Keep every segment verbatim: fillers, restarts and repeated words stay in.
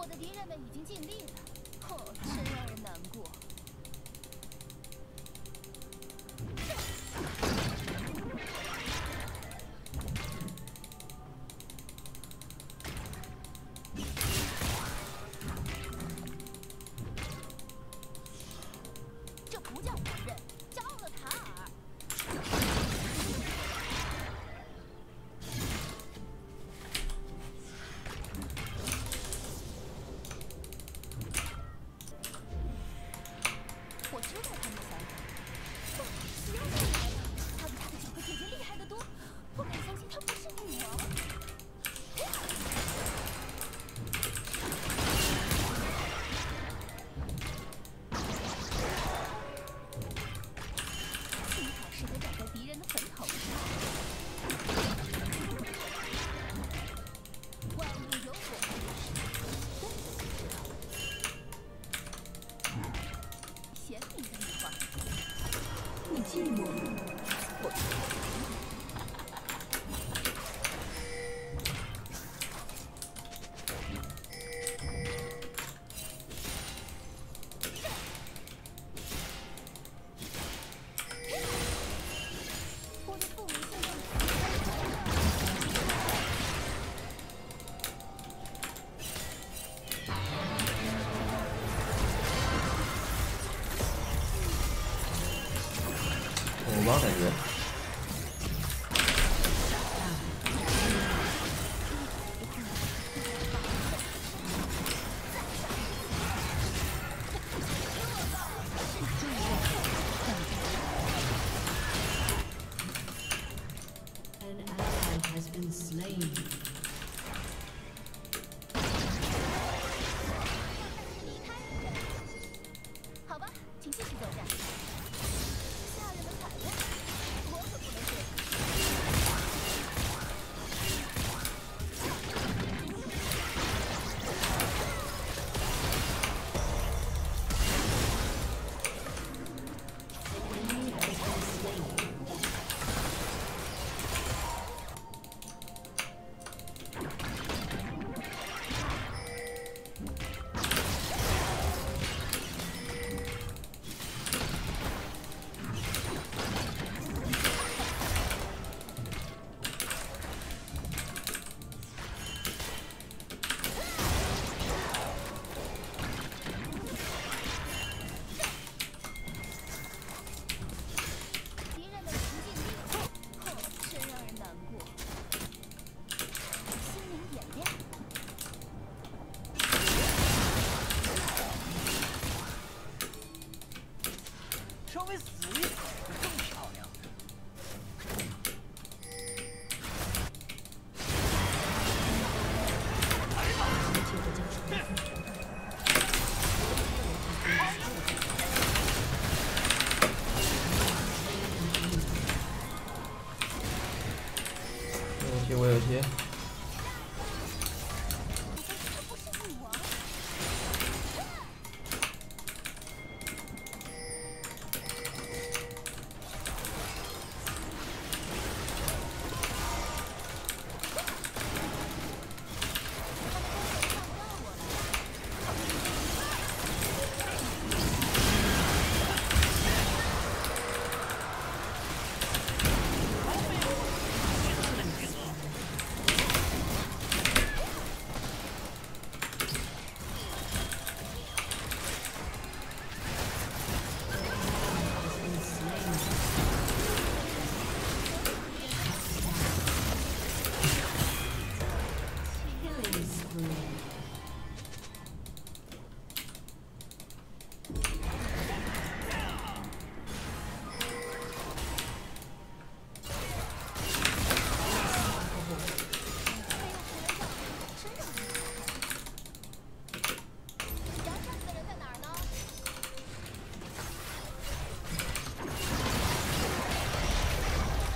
我的敌人们已经尽力了，哦，真让人难过。这不叫残忍，招了塔尔。 我知道他们的想法。哦，希欧娜来了，她比她的九个姐姐厉害得多，不敢相信她不是女王。幸好是得长在敌人的坟头上。万物有我的事，真的知道。 贤明的女话，你寂寞吗？我。我的父母现在。 我帮感觉。 好吧，请继续作战。吓人的惨烈，我可不能睡。 稍微死一会儿就更漂亮了。 有题，我有题。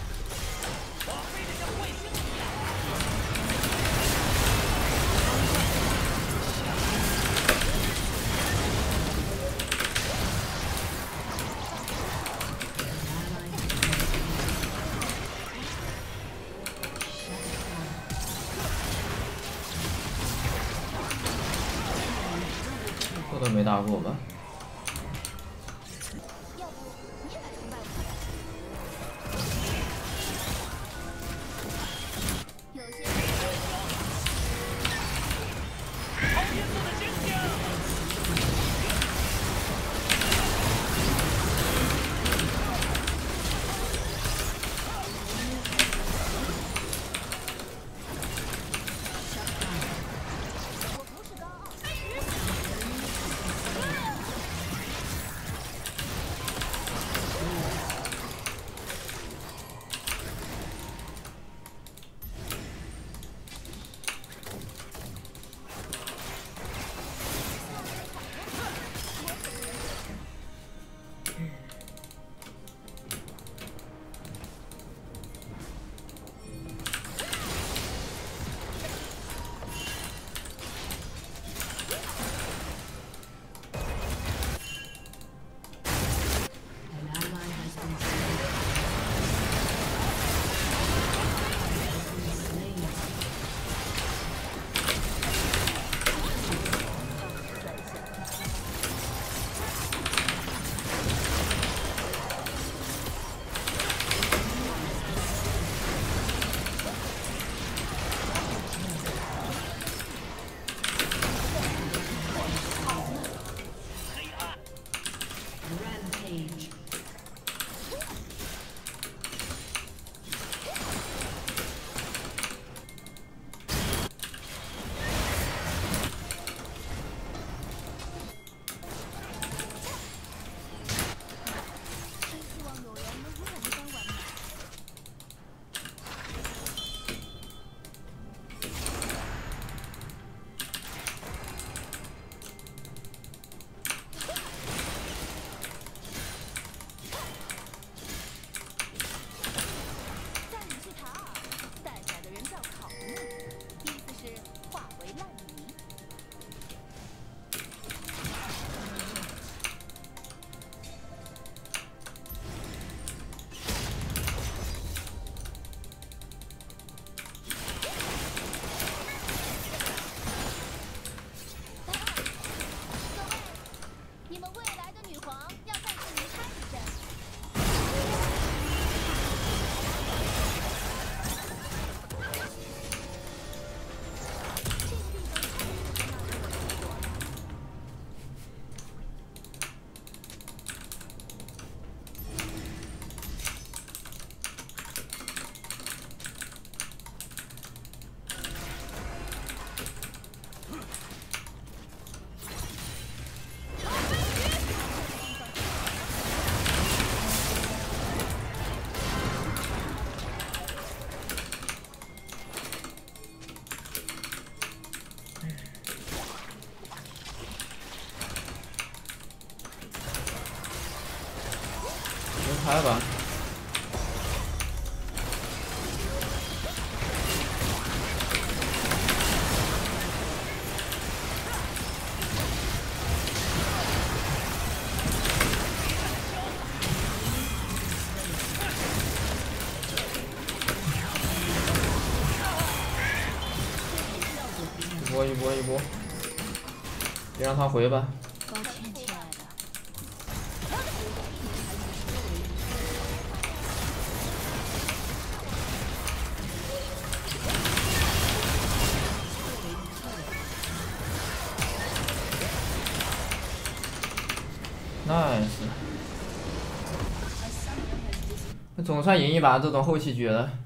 我这都没打过吧？ 要不你也来崇拜我？有些人好颜色的仙家。 开吧。一波一波一波，别让他回吧。 抱歉，亲爱的。 nice， 那总算赢一把这种后期局了。